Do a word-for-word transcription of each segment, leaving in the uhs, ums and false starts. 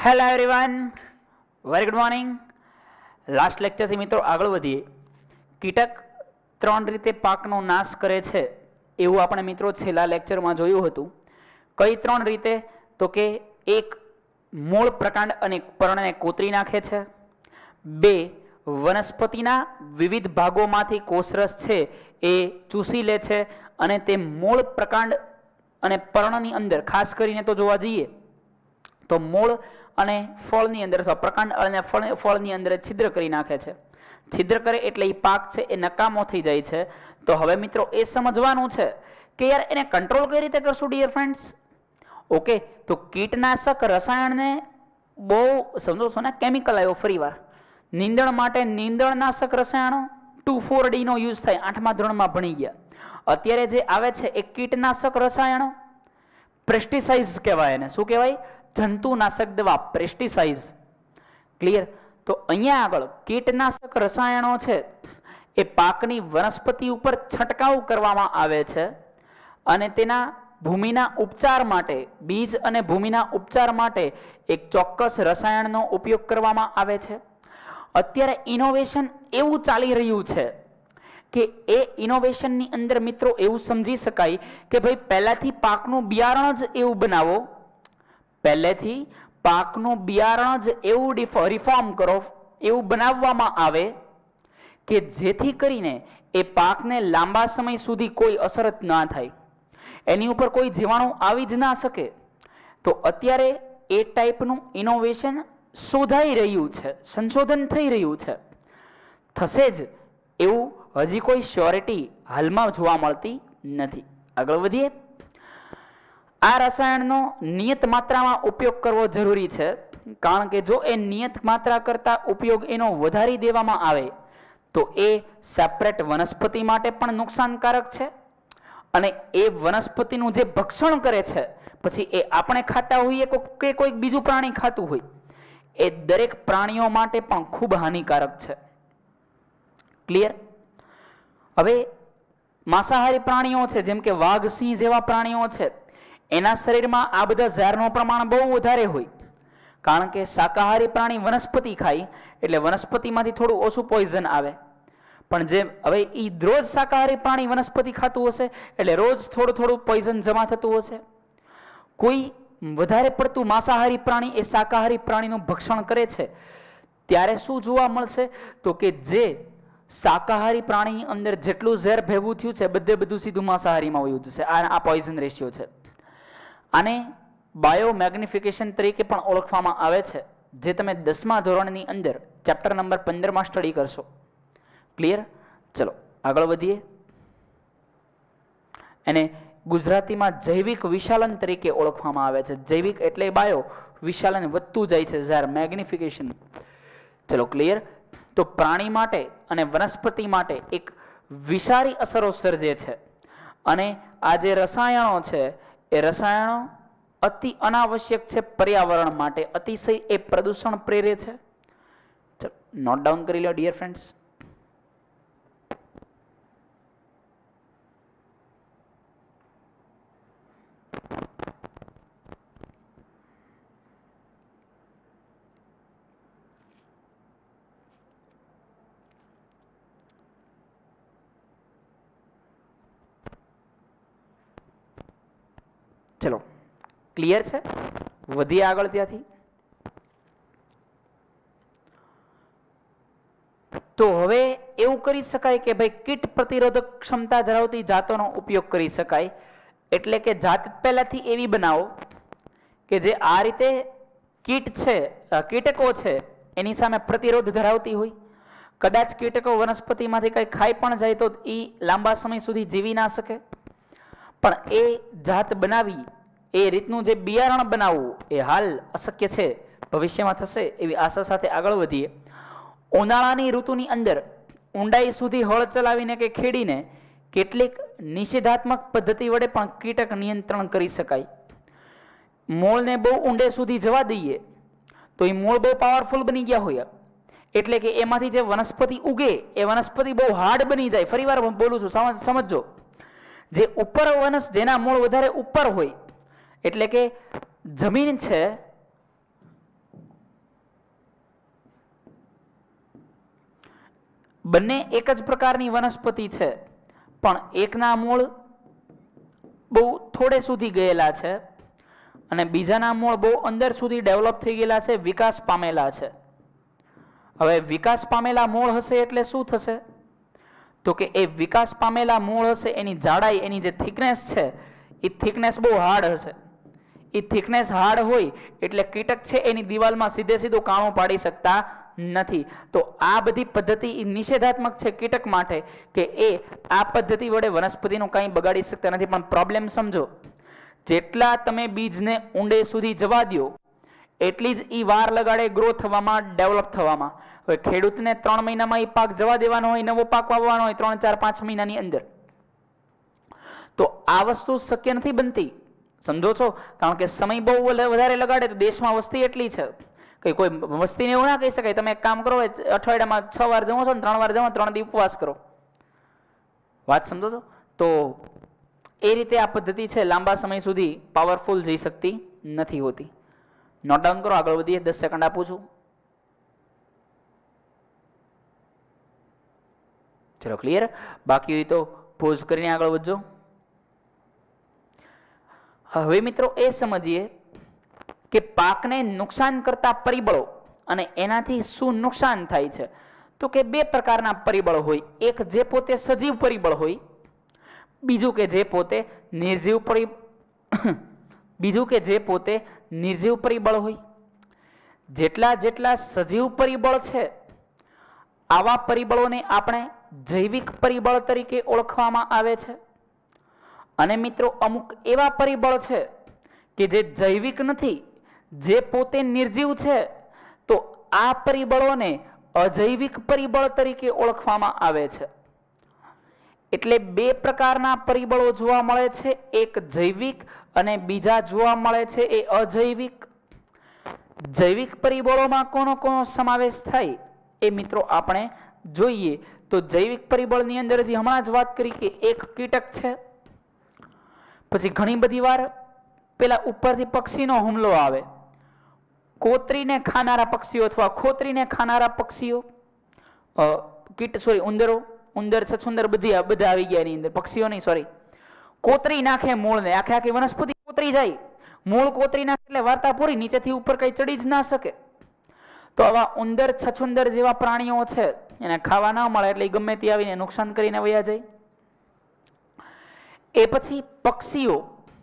Hello everyone, very good morning. Last લેક્ચરથી મિત્રો આગળ વધીએ. કીટક ત્રણ રીતે પાકનો નાશ કરે છે એવું આપણે મિત્રો છેલ્લા લેક્ચરમાં જોયું હતું. કઈ ત્રણ રીતે? તો કે એક, મૂળ પ્રકાંડ અને પર્ણને કોતરી નાખે છે. બે, વનસ્પતિના વિવિધ ભાગોમાંથી કોષરસ છે એ ચૂસી લે છે અને તે મૂળ પ્રકાંડ અને પર્ણની અંદર, ખાસ કરીને તો જોવા જઈએ તો મૂળ અને ફળની અંદર અથવા પ્રકાંડ અને ફળ ફળની અંદર છિદ્ર કરી નાખે છે. છિદ્ર કરે એટલે એ પાક છે એ નકામો થઈ જાય છે. તો હવે મિત્રો એ સમજવાનું છે કે યાર એને કંટ્રોલ કઈ રીતે કરશું ડિયર ફ્રેન્ડ્સ. ઓકે, તો કીટનાશક રસાયણને બહુ સમજો છો ને. કેમિકલ આવ્યો ફરીવાર. નીંદણ માટે નીંદણનાશક રસાયણો ટુ ફોર ડી નો યુઝ થાય, આઠમા ધોરણમાં ભણી ગયા. અત્યારે જે આવે છે એ કીટનાશક રસાયણો પેસ્ટિસાઇડ્સ કહેવાય. એને શું કહેવાય? જંતુનાશક દવા, પેસ્ટિસાઇડ્સ. ક્લિયર? તો અહીંયા આગળ કીટનાશક રસાયણો છે એ પાકની વનસ્પતિ ઉપર છંટકાવ કરવામાં આવે છે અને તેના ભૂમિના ઉપચાર માટે, બીજ અને ભૂમિના ઉપચાર માટે એક ચોક્કસ રસાયણનો ઉપયોગ કરવામાં આવે છે. અત્યારે ઇનોવેશન એવું ચાલી રહ્યું છે કે એ ઇનોવેશનની અંદર મિત્રો એવું સમજી શકાય કે ભાઈ પહેલાથી પાકનું બિયારણ જ એવું બનાવો, પહેલેથી પાકનું બિયારણ જ એવું રિફોર્મ કરો, એવું બનાવવામાં આવે કે જેથી કરીને એ પાકને લાંબા સમય સુધી કોઈ અસર જ ના થાય, એની ઉપર કોઈ જીવાણુ આવી જ ના શકે. તો અત્યારે એ ટાઈપનું ઇનોવેશન શોધાઈ રહ્યું છે, સંશોધન થઈ રહ્યું છે. થશે જ એવું હજી કોઈ શ્યોરિટી હાલમાં જોવા મળતી નથી. આગળ વધીએ. આ રસાયણનો નિયત માત્રામાં ઉપયોગ કરવો જરૂરી છે, કારણ કે જો એ નિયત માત્રા કરતા ઉપયોગ એનો વધારી દેવામાં આવે તો એ સેપરેટ વનસ્પતિ માટે પણ નુકસાનકારક છે અને એ વનસ્પતિનું જે ભક્ષણ કરે છે પછી એ આપણે ખાતા હોઈએ કે કોઈક બીજું પ્રાણી ખાતું હોય, એ દરેક પ્રાણીઓ માટે પણ ખૂબ હાનિકારક છે. ક્લિયર? હવે માંસાહારી પ્રાણીઓ છે જેમ કે વાઘ, સિંહ જેવા પ્રાણીઓ છે, એના શરીરમાં આ બધા ઝેરનું પ્રમાણ બહુ વધારે હોય, કારણ કે શાકાહારી પ્રાણી વનસ્પતિ ખાય એટલે વનસ્પતિમાંથી થોડું ઓછું પોઈઝન આવે. પણ જે હવે એ રોજ શાકાહારી પ્રાણી વનસ્પતિ ખાતું હશે એટલે રોજ થોડું થોડું પોઈઝન જમા થતું હશે. કોઈ વધારે પડતું માંસાહારી પ્રાણી એ શાકાહારી પ્રાણીનું ભક્ષણ કરે છે ત્યારે શું જોવા મળશે? તો કે જે શાકાહારી પ્રાણીની અંદર જેટલું ઝેર ભેગું થયું છે બધે બધું સીધું માંસાહારીમાં વયું જશે. આ પોઈઝન રેશિયો છે. આને બાયોમેગ્નિફિકેશન તરીકે પણ ઓળખવામાં આવે છે, જે તમે દસમા ધોરણની અંદર ચેપ્ટર નંબર પંદર માં સ્ટડી કરશો. ક્લિયર? ચલો આગળ વધીએ. એને ગુજરાતીમાં જૈવિક વિશાલન તરીકે ઓળખવામાં આવે છે. જૈવિક એટલે બાયો, વિશાલન વધતું જાય છે, ઝેર મેગ્નિફિકેશન. ચલો ક્લિયર? તો પ્રાણી માટે અને વનસ્પતિ માટે એક વિષારી અસરો સર્જે છે અને આ જે રસાયણો છે એ રસાયણો અતિ અનાવશ્યક છે પર્યાવરણ માટે, અતિશય એ પ્રદૂષણ પ્રેરે છે. ચલો નોટ ડાઉન કરી લો ડિયર ફ્રેન્ડ્સ. ચલો ક્લિયર છે? વધીએ આગળ. ત્યાંથી તો હવે એવું કરી શકાય કે ભાઈ કીટ પ્રતિરોધક ક્ષમતા ધરાવતી જાતોનો ઉપયોગ કરી શકાય. એટલે કે જાત પહેલાથી એવી બનાવો કે જે આ રીતે કીટ છે, કીટકો છે એની સામે પ્રતિરોધ ધરાવતી હોય. કદાચ કીટકો વનસ્પતિમાંથી કંઈ ખાઈ પણ જાય તો એ લાંબા સમય સુધી જીવી ના શકે, પણ એ જાત બનાવી, એ રીતનું જે બિયારણ બનાવવું એ હાલ અશક્ય છે, ભવિષ્યમાં થશે એવી આશા સાથે આગળ વધીએ. ઉનાળાની ઋતુની અંદર ઊંડાઈ સુધી હળ ચલાવીને કે ખેડીને કેટલીક નિષેધાત્મક પદ્ધતિ વડે પણ કીટક નિયંત્રણ કરી શકાય. મૂળને બહુ ઊંડે સુધી જવા દઈએ તો એ મૂળ બહુ પાવરફુલ બની ગયા હોય, એટલે કે એમાંથી જે વનસ્પતિ ઉગે એ વનસ્પતિ બહુ હાર્ડ બની જાય. ફરી વાર બોલું છું, સમજો. જે ઉપર વનસ જેના મૂળ વધારે ઉપર હોય, એટલે કે જમીન છે બંને એક જ પ્રકારની વનસ્પતિ છે, પણ એકના મૂળ બહુ થોડે સુધી ગયેલા છે અને બીજાના મૂળ બહુ અંદર સુધી ડેવલપ થઈ ગયેલા છે, વિકાસ પામેલા છે. હવે વિકાસ પામેલા મૂળ હશે એટલે શું થશે? તો કે એ વિકાસ પામેલા મૂળ હશે એની જાડાઈ, એની જે થિકનેસ છે એ થિકનેસ બહુ હાર્ડ હશે. એ થિકનેસ હાર્ડ હોય એટલે કીટક છે એની દિવાલમાં સીધે સીધું કાણું પાડી શકતા નથી. તો આ બધી પદ્ધતિ નિષેધાત્મક છે કીટક માટે કે એ આ પદ્ધતિ વડે વનસ્પતિનું કંઈ બગાડી શકતા નથી. પણ પ્રોબ્લેમ સમજો, જેટલા તમે બીજને ઊંડે સુધી જવા દો એટલી જ એ વાર લગાડે ગ્રો થવામાં, ડેવલપ થવામાં. હવે ખેડૂતને ત્રણ મહિનામાં એ પાક જવા દેવાનો હોય, નવો પાક વાવવાનો હોય ત્રણ ચાર પાંચ મહિનાની અંદર, તો આ વસ્તુ શક્ય નથી બનતી. સમજો છો? કારણ કે સમય બહુ વધારે લગાડે તો દેશમાં વસ્તી એટલી છે કે કોઈ વસ્તીને એવું ના કહી શકાય તમે એક કામ કરો, અઠવાડિયામાં છ વાર જમો છો ને ત્રણ વાર જમો, ત્રણ દી ઉપવાસ કરો. વાત સમજો છો? તો એ રીતે આ પદ્ધતિ છે લાંબા સમય સુધી પાવરફુલ જઈ શકતી નથી હોતી. નોટ ડાઉન કરો, આગળ વધીએ. દસ સેકન્ડ આપું છું. ચલો ક્લિયર? બાકી હોય તો પોઝ કરીને આગળ વધજો. હવે મિત્રો એ સમજીએ કે પાકને નુકસાન કરતા પરિબળો અને એનાથી શું નુકસાન થાય છે. તો કે બે પ્રકારના પરિબળો હોય, એક જે પોતે સજીવ પરિબળ હોય, બીજું કે જે પોતે નિર્જીવ પરિ બીજું કે જે પોતે નિર્જીવ પરિબળ હોય. જેટલા જેટલા સજીવ પરિબળ છે આવા પરિબળોને આપણે જૈવિક પરિબળ તરીકે ઓળખવામાં આવે છે. અને મિત્રો અમુક એવા પરિબળ છે કે જે જૈવિક નથી, જે પોતે નિર્જીવ છે, તો આ પરિબળોને અજૈવિક પરિબળ તરીકે ઓળખવામાં આવે છે. એટલે બે પ્રકારના પરિબળો જોવા મળે છે, એક જૈવિક અને બીજા જોવા મળે છે એ અજૈવિક. જૈવિક પરિબળોમાં કોનો કોનો સમાવેશ થાય એ મિત્રો આપણે જોઈએ. તો જૈવિક પરિબળની અંદર જે હમણાં જ વાત કરી કે એક કીટક છે, પછી ઘણી બધી વાર પેલા ઉપરથી પક્ષીનો હુમલો આવે, કોતરીને ખાનારા પક્ષીઓ અથવા ખોતરીને ખાનારા પક્ષીઓ, કીટ સોરી ઉંદરો, ઉંદર છછુંદર બધી બધા આવી ગયા એની અંદર. પક્ષીઓ નહીં, સોરી, કોતરી નાખે મૂળને, આખે આખી વનસ્પતિ કોતરી જાય, મૂળ કોતરી નાખે એટલે વાર્તા પૂરી, નીચેથી ઉપર કઈ ચડી જ ના શકે. તો આવા ઉંદર છછુંદર જેવા પ્રાણીઓ છે એને ખાવા ના મળે એટલે ગમે તે આવીને નુકસાન કરીને વયા જાય. એ પછી પક્ષીઓ,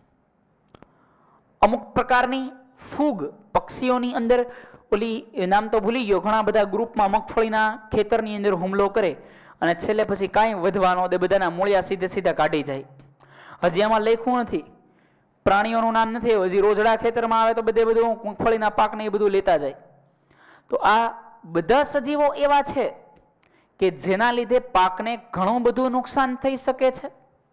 અમુક પ્રકારની ફૂગ પક્ષીઓની અંદર, ઓલી નામ તો ભૂલી ગયો, ઘણા બધા ગ્રુપમાં મગફળીના ખેતરની અંદર હુમલો કરે અને છેલ્લે પછી કાંઈ વધવાનો દે, બધાના મૂળિયા સીધે સીધા કાઢી જાય. હજી આમાં લખ્યું નથી, પ્રાણીઓનું નામ નથી, હજી રોજડા ખેતરમાં આવે તો બધે બધું મગફળીના પાકને એ બધું લેતા જાય. તો આ બધા સજીવો એવા છે કે જેના લીધે પાકને ઘણું બધું નુકસાન થઈ શકે છે.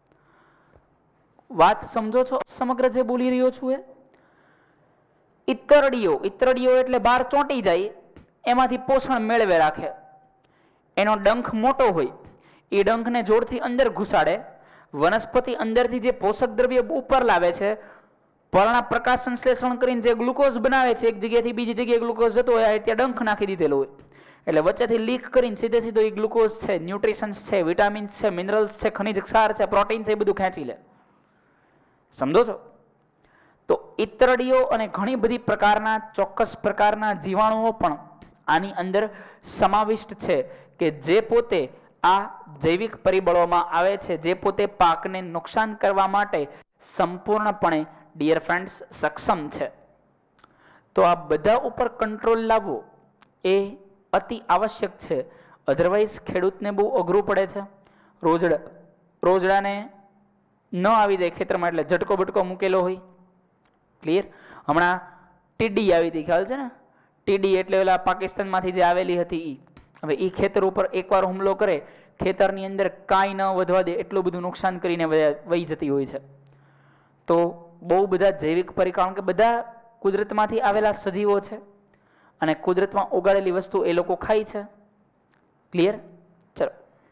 વાત સમજો છો સમગ્ર જે બોલી રહ્યો છું એ? ઈતરડીઓ, ઈતરડીઓ એટલે બહાર ચોંટી જાય, એમાંથી પોષણ મેળવે રાખે. એનો ડંખ મોટો હોય, એ ડંખને જોરથી અંદર ઘુસાડે, વનસ્પતિ અંદરથી જે પોષક દ્રવ્ય ઉપર લાવે છે, પર્ણ પ્રકાશ સંશ્લેષણ કરીને જે ગ્લુકોઝ બનાવે છે, એક જગ્યાએથી બીજી જગ્યાએ ગ્લુકોઝ જતો હોય ત્યાં ડંખ નાખી દીધેલો હોય એટલે વચ્ચેથી લીક કરીને સીધે સીધો એ ગ્લુકોઝ છે, ન્યુટ્રિશન્સ છે, વિટામિન્સ છે, મિનરલ્સ છે, ખનિજ ક્ષાર છે, પ્રોટીન છે, એ બધું ખેંચી લે. સમજો છો? તો ઈતરડીઓ અને ઘણી બધી પ્રકારના ચોક્કસ પ્રકારના જીવાણુઓ પણ આની અંદર સમાવિષ્ટ છે કે જે પોતે આ જૈવિક પરિબળોમાં આવે છે, જે પોતે પાકને નુકસાન કરવા માટે સંપૂર્ણપણે ડિયર ફ્રેન્ડ્સ સક્ષમ છે. તો આ બધા ઉપર કંટ્રોલ લાવવો એ અતિ આવશ્યક છે. અધરવાઇઝ ખેડૂતને બહુ અઘરું પડે છે. રોજડા રોજડાને ન આવી જાય ખેતરમાં એટલે ઝટકો બટકો મૂકેલો હોય. ક્લિયર? હમણાં ટીડી આવી હતી, ખ્યાલ છે ને? ટીડી એટલે ઓલા પાકિસ્તાનમાંથી જે આવેલી હતી ઈ. હવે ઈ ખેતર ઉપર એકવાર હુમલો કરે, ખેતરની અંદર કાંઈ ન વધવા દે એટલું બધું નુકસાન કરીને વહી જતી હોય છે. તો બહુ બધા જૈવિક પરિ, કારણ કે બધા કુદરતમાંથી આવેલા સજીવો છે અને કુદરતમાં ઉગાડેલી વસ્તુ એ લોકો ખાય છે. ક્લિયર? ચલો,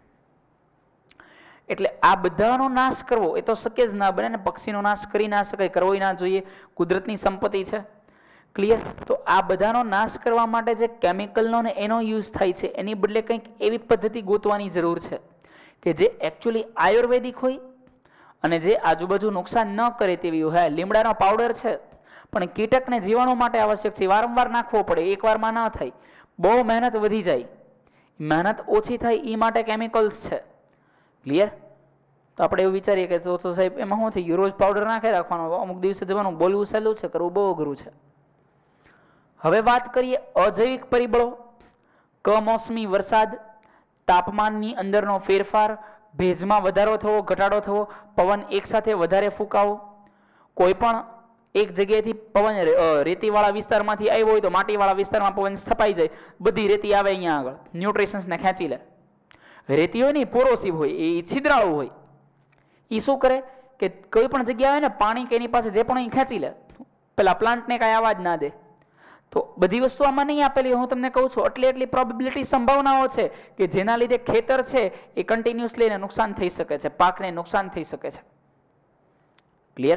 એટલે આ બધાનો નાશ કરવો એ તો શક્ય જ ના બને ને. પક્ષીનો નાશ કરી ના શકાય, કરવો ના જોઈએ. કુદરતની સંપત્તિ છે, ક્લિયર? તો આ બધાનો નાશ કરવા માટે જે કેમિકલનો ને એનો યુઝ થાય છે એની બદલે કંઈક એવી પદ્ધતિ ગોતવાની જરૂર છે કે જે એકચ્યુઅલી આયુર્વેદિક હોય અને જે આજુબાજુ નુકસાન ન કરે તેવી હોય. લીમડાનો પાવડર છે પણ કીટકને જીવાણુ માટે આવશ્યક છે, વારંવાર નાખવો પડે, એકવારમાં ન થાય, બહુ મહેનત વધી જાય, મહેનત ઓછી થાય એ માટે કેમિકલ્સ છે. ક્લિયર? તો આપણે એવું વિચારીએ કે તો તો સાહેબ એમાં શું થઈ ગયું, રોજ પાવડર નાખી રાખવાનો, અમુક દિવસે જવાનું, બોલવું સહેલું છે, કરવું બહુ અઘરું છે. હવે વાત કરીએ અજૈવિક પરિબળો. કમોસમી વરસાદ, તાપમાનની અંદરનો ફેરફાર, ભેજમાં વધારો થવો, ઘટાડો થવો, પવન એકસાથે વધારે ફૂંકાવો, કોઈ પણ એક જગ્યાએથી પવન રેતીવાળા વિસ્તારમાંથી આવ્યો હોય તો માટીવાળા વિસ્તારમાં પવન સ્થપાઈ જાય, બધી રેતી આવે અહીંયા આગળ, ન્યુટ્રિશન્સને ખેંચી લે. રેતી હોય ને પોરોસિવ હોય, એ છિદ્રાળુ હોય, એ શું કરે કે કોઈ પણ જગ્યા આવે ને પાણી કે એની પાસે જે પણ એ ખેંચી લે, પેલા પ્લાન્ટને કાંઈ આવાજ ના દે. તો બધી વસ્તુ આમાં નહીં આપેલી, હું તમને કહું છું એટલી એટલી પ્રોબેબિલિટી, સંભાવનાઓ છે કે જેના લીધે ખેતર છે એ કન્ટિન્યુઅસલી એને નુકસાન થઈ શકે છે, પાકને નુકસાન થઈ શકે છે. ક્લિયર?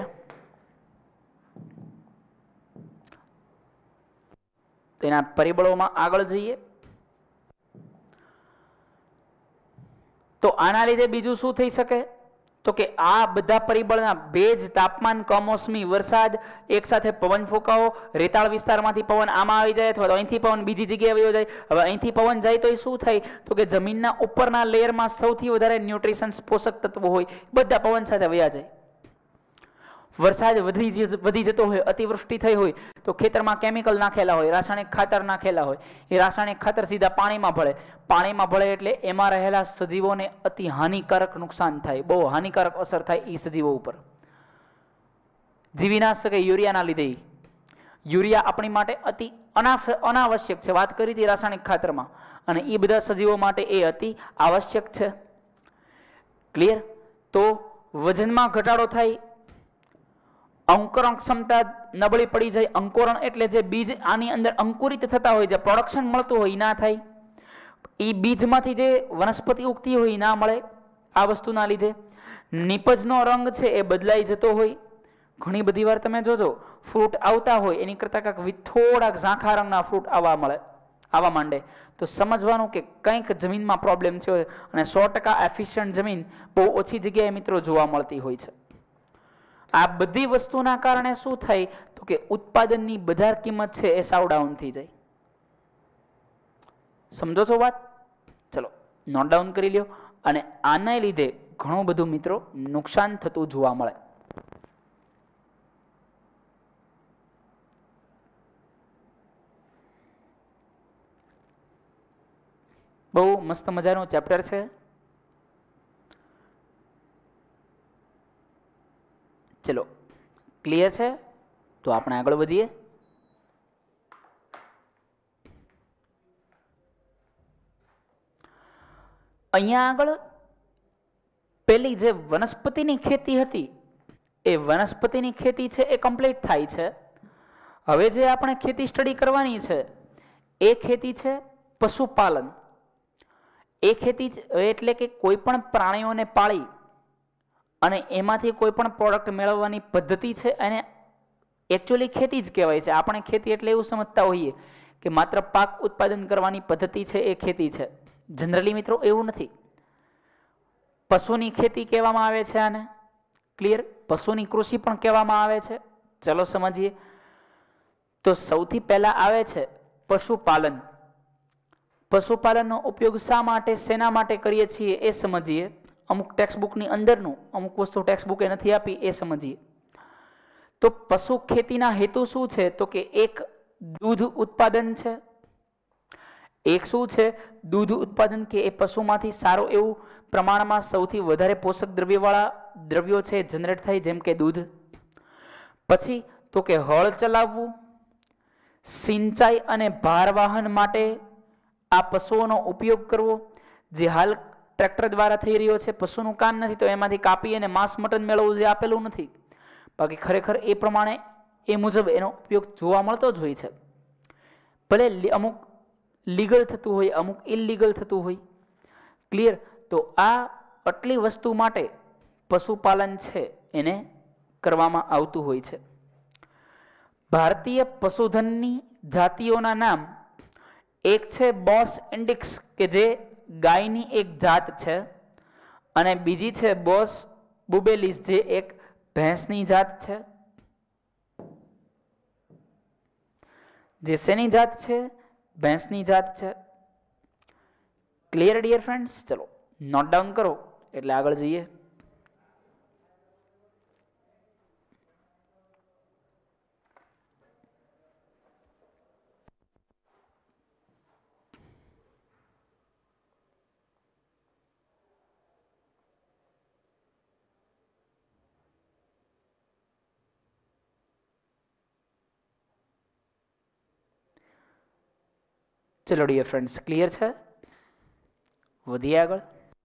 તો એના પરિબળોમાં આગળ જઈએ તો આના લીધે બીજું શું થઈ શકે તો કે આ બધા પરિબળના ભેજ, તાપમાન, કમોસમી વરસાદ, એક સાથે પવન ફૂંકાવો, રેતાળ વિસ્તારમાંથી પવન આમાં આવી જાય અથવા તો અહીંથી પવન બીજી જગ્યાએ વયો જાય. હવે અહીંથી પવન જાય તો એ શું થાય તો કે જમીનના ઉપરના લેયરમાં સૌથી વધારે ન્યુટ્રિશન્સ, પોષક તત્વો હોય, બધા પવન સાથે વયા જાય. વરસાદ વધી વધી જતો હોય, અતિવૃષ્ટિ થઈ હોય તો ખેતરમાં કેમિકલ નાખેલા હોય, રાસાયણિક ખાતર નાખેલા હોય, એ રાસાયણિક ખાતર સીધા પાણીમાં ભળે, પાણીમાં ભળે એટલે એમાં રહેલા સજીવોને અતિ હાનિકારક નુકસાન થાય, બહુ હાનિકારક અસર થાય એ સજીવો ઉપર. જીવી ના શકે યુરિયાના લીધે. યુરિયા આપણી માટે અતિ અનાવશ્યક છે, વાત કરી હતી રાસાયણિક ખાતરમાં, અને એ બધા સજીવો માટે એ અતિ આવશ્યક છે. ક્લિયર? તો વજનમાં ઘટાડો થાય, અંકુરણ ક્ષમતા નબળી પડી જાય. અંકુરણ એટલે જે બીજ આની અંદર અંકુરિત થતા હોય, જે પ્રોડક્શન મળતું હોય એ ના થાય, એ બીજમાંથી જે વનસ્પતિ ઉગતી હોય એ ના મળે આ વસ્તુના લીધે. નીપજનો રંગ છે એ બદલાઈ જતો હોય. ઘણી બધી વાર તમે જોજો ફ્રૂટ આવતા હોય એની કરતાં કાંઈક થોડાક ઝાંખા રંગના ફ્રૂટ આવવા મળે, આવવા માંડે, તો સમજવાનું કે કંઈક જમીનમાં પ્રોબ્લેમ થયો હોય. અને સો ટકા એફિશિયન્ટ જમીન બહુ ઓછી જગ્યાએ મિત્રો જોવા મળતી હોય છે. આ બધી વસ્તુના કારણે શું થાય તો કે ઉત્પાદનની બજાર કિંમત છે એ સાવ ડાઉન થઈ જાય. સમજો છો વાત? ચલો નોટ ડાઉન કરી લ્યો. અને આના લીધે ઘણું બધું મિત્રો નુકસાન થતું જોવા મળે. બહુ મસ્ત મજાનું ચેપ્ટર છે. ચલો ક્લિયર છે? તો આપણે આગળ વધીએ. અહીંયા આગળ પેલી જે વનસ્પતિની ખેતી હતી એ વનસ્પતિની ખેતી છે એ કમ્પ્લીટ થાય છે. હવે જે આપણે ખેતી સ્ટડી કરવાની છે એ ખેતી છે પશુપાલન. એ ખેતી એટલે કે કોઈ પણ પ્રાણીઓને પાળી અને એમાંથી કોઈ પણ પ્રોડક્ટ મેળવવાની પદ્ધતિ છે એને એકચ્યુઅલી ખેતી જ કહેવાય છે. આપણે ખેતી એટલે એવું સમજતા હોઈએ કે માત્ર પાક ઉત્પાદન કરવાની પદ્ધતિ છે એ ખેતી છે. જનરલી મિત્રો એવું નથી. પશુની ખેતી કહેવામાં આવે છે આને. ક્લિયર? પશુની કૃષિ પણ કહેવામાં આવે છે. ચલો સમજીએ. તો સૌથી પહેલા આવે છે પશુપાલન. પશુપાલનનો ઉપયોગ શા માટે, શેના માટે કરીએ છીએ એ સમજીએ. અમુક ટેક્સ્ટબુકની અંદરનું, અમુક વસ્તુ ટેક્સ્ટબુકે નથી આપી એ સમજીએ. તો પશુ ખેતીના હેતુ શું છે તો કે એક દૂધ ઉત્પાદન છે. એક શું છે? દૂધ ઉત્પાદન, કે એ પશુમાંથી સારું એવું પ્રમાણમાં સૌથી વધારે પોષક દ્રવ્યવાળા દ્રવ્યો છે જનરેટ થાય, જેમ કે દૂધ. પછી તો કે હળ ચલાવવું, સિંચાઈ અને ભારવાહન માટે આ પશુઓનો ઉપયોગ કરવો, જે હાલ ટ્રેક્ટર દ્વારા થઈ રહ્યો છે. પશુનું કામ નથી તો એમાંથી કાપી અને માંસ મટન મેળવવું જે આપેલું નથી. બાકી ખરેખર એ પ્રમાણે એ મુજબ એનો ઉપયોગ જોવા મળતો જ હોય છે. ભલે અમુક લીગલ થતું હોય, અમુક ઇલીગલ થતું હોય. ક્લિયર? તો આ આટલી વસ્તુ માટે પશુપાલન છે એને કરવામાં આવતું હોય છે. ભારતીય પશુધનની જાતિઓના નામ એક છે બોસ ઇન્ડિક્સ કે જે ગાયની એક જાત છે, અને બીજી છે બોસ બુબેલિસ જે એક ભેંસની જાત છે. જે શેની જાત છે? ભેંસની જાત છે. Clear dear friends? ચલો નોટ ડાઉન કરો એટલે આગળ જઈએ. ચલો ડિયર ફ્રેન્ડ્સ, ક્લિયર છે? વધીએ આગળ.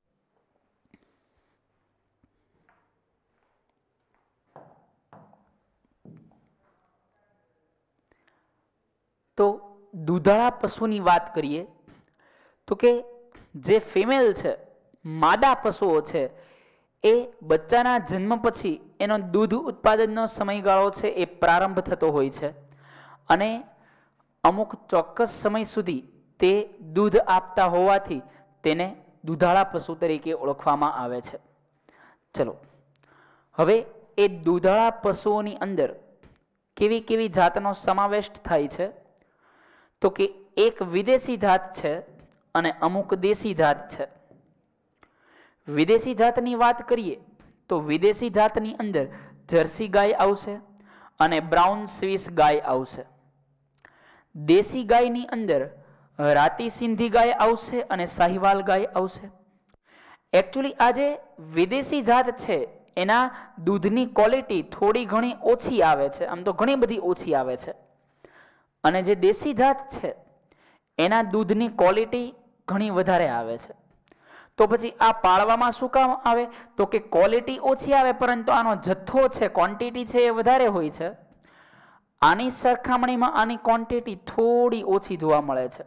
તો દૂધાળા પશુની વાત કરીએ તો કે જે ફિમેલ છે, માદા પશુઓ છે, એ બચ્ચાના જન્મ પછી એનો દૂધ ઉત્પાદનનો સમયગાળો છે એ પ્રારંભ થતો હોય છે, અને અમુક ચોક્કસ સમય સુધી તે દૂધ આપતા હોવાથી તેને દૂધાળા પશુ તરીકે ઓળખવામાં આવે છે. ચલો હવે એ દૂધાળા પશુઓની અંદર કેવી કેવી જાતનો સમાવેશ થાય છે? તો કે એક વિદેશી જાત છે અને અમુક દેશી જાત છે. વિદેશી જાતની વાત કરીએ તો વિદેશી જાતની અંદર જર્સી ગાય આવશે અને બ્રાઉન સ્વિસ ગાય આવશે. દેશી ગાયની અંદર રાતી સિંધી ગાય આવશે અને સાહિવાલ ગાય આવશે. એકચ્યુઅલી આ જે વિદેશી જાત છે એના દૂધની ક્વોલિટી થોડી ઘણી ઓછી આવે છે, આમ તો ઘણી બધી ઓછી આવે છે, અને જે દેશી જાત છે એના દૂધની ક્વોલિટી ઘણી વધારે આવે છે. તો પછી આ પાળવામાં શું કામ આવે? તો કે ક્વોલિટી ઓછી આવે પરંતુ આનો જથ્થો છે, ક્વોન્ટિટી છે એ વધારે હોય છે. આની સરખામણીમાં આની ક્વોન્ટિટી થોડી ઓછી જોવા મળે છે.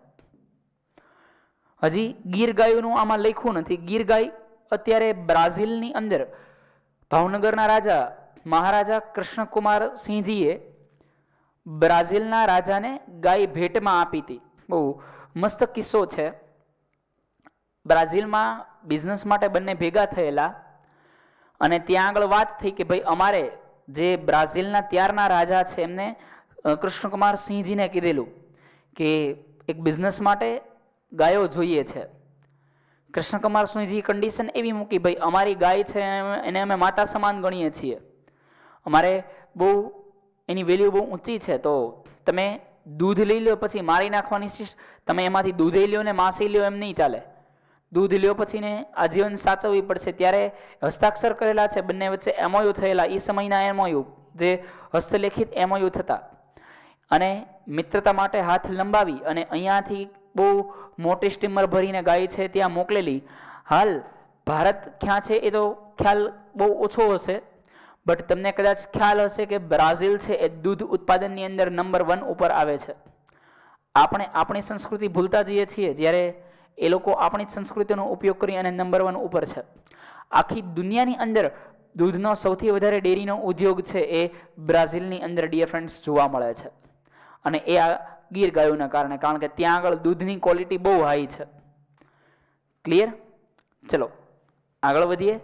હજી ગીર ગાયોનું આમાં લખ્યું નથી. ગીર ગાય અત્યારે બ્રાઝિલની અંદર ભાવનગરના રાજા મહારાજા કૃષ્ણકુમાર સિંહજીએ બ્રાઝિલના રાજાને ગાય ભેટમાં આપી હતી. બહુ મસ્ત કિસ્સો છે. બ્રાઝિલમાં બિઝનેસ માટે બંને ભેગા થયેલા અને ત્યાં આગળ વાત થઈ કે ભાઈ અમારે જે બ્રાઝિલના ત્યારના રાજા છે એમને કૃષ્ણકુમાર સિંહજીને કીધેલું કે એક બિઝનેસ માટે ગાયો જોઈએ છે. કૃષ્ણકુમાર સિંહજી કન્ડિશન એવી મૂકી, ભાઈ અમારી ગાય છે એને અમે માતા સમાન ગણીએ છીએ, અમારે બહુ એની વેલ્યુ બહુ ઊંચી છે, તો તમે દૂધ લઈ લો પછી મારી નાખવાની, તમે એમાંથી દૂધ લ્યો ને માંસી લ્યો એમ નહીં ચાલે. દૂધ લ્યો પછી ને આજીવન સાચવવી પડશે. ત્યારે હસ્તાક્ષર કરેલા છે બંને વચ્ચે, એમઓયુ થયેલા, એ સમયના એમઓયુ જે હસ્તલેખિત એમઓયુ થતા, અને મિત્રતા માટે હાથ લંબાવી અને અહીંયાથી બહુ મોટી સ્ટીમર ભરીને ગાય છે ત્યાં મોકલેલી. હાલ ભારત ક્યાં છે એ તો ખ્યાલ બહુ ઓછો હશે, બટ તમને કદાચ ખ્યાલ હશે કે બ્રાઝિલ છે એ દૂધ ઉત્પાદનની અંદર નંબર વન ઉપર આવે છે. આપણે આપણી સંસ્કૃતિ ભૂલતા જઈએ છીએ, જ્યારે એ લોકો આપણી સંસ્કૃતિનો ઉપયોગ કરી અને નંબર વન ઉપર છે. આખી દુનિયાની અંદર દૂધનો સૌથી વધારે ડેરીનો ઉદ્યોગ છે એ બ્રાઝિલની અંદર ડિયર ફ્રેન્ડ્સ જોવા મળે છે, અને એ આ ગીર ગાયોના કારણે, કારણ કે ત્યાં આગળ દૂધની ક્વોલિટી બહુ હાઈ છે. ક્લિયર? ચલો આગળ વધીએ.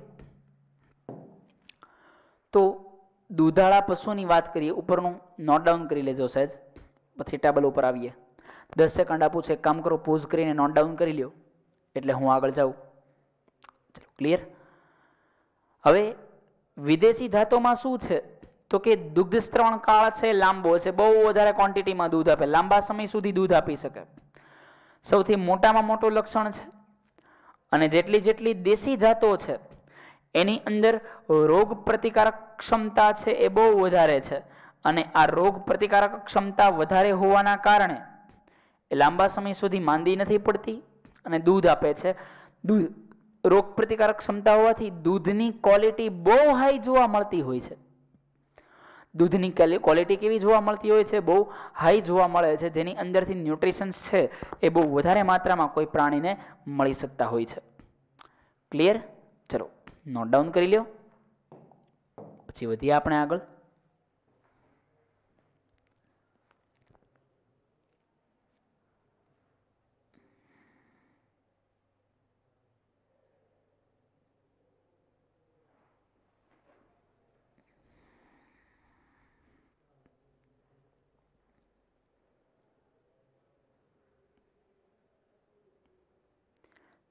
તો દૂધાળા પશુની વાત કરીએ, ઉપરનું નોટ ડાઉન કરી લેજો સહેજ, પછી ટેબલ ઉપર આવીએ. દસ સેકન્ડ આપું છે, એક કામ કરો, પોઝ કરીને નોટ ડાઉન કરી લ્યો એટલે હું આગળ જાઉં. ચલો ક્લિયર? હવે વિદેશી જાતોમાં શું છે તો કે દુગ્ધ સ્ત્રવણ કાળ છે લાંબો છે, બહુ વધારે ક્વોન્ટિટીમાં દૂધ આપે, લાંબા સમય સુધી દૂધ આપી શકે, સૌથી મોટામાં મોટું લક્ષણ છે. અને જેટલી જેટલી દેશી જાતો છે એની અંદર રોગ પ્રતિકારક ક્ષમતા છે એ બહુ વધારે છે, અને આ રોગ પ્રતિકારક ક્ષમતા વધારે હોવાના કારણે એ લાંબા સમય સુધી માંદી નથી પડતી અને દૂધ આપે છે. દૂધ રોગ પ્રતિકારક ક્ષમતા હોવાથી દૂધની ક્વોલિટી બહુ હાઈ જોવા મળતી હોય છે. દૂધની ક્વોલિટી કેવી જોવા મળતી હોય છે? બહુ હાઈ જોવા મળે છે, જેની અંદરથી ન્યુટ્રિશન્સ છે એ બહુ વધારે માત્રામાં કોઈ પ્રાણીને મળી શકતા હોય છે. ક્લિયર? ચલો નોટ ડાઉન કરી લ્યો, પછી વધીએ આપણે આગળ.